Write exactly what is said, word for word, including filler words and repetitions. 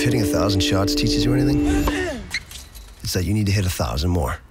hitting a thousand shots teaches you anything, it's that you need to hit a thousand more.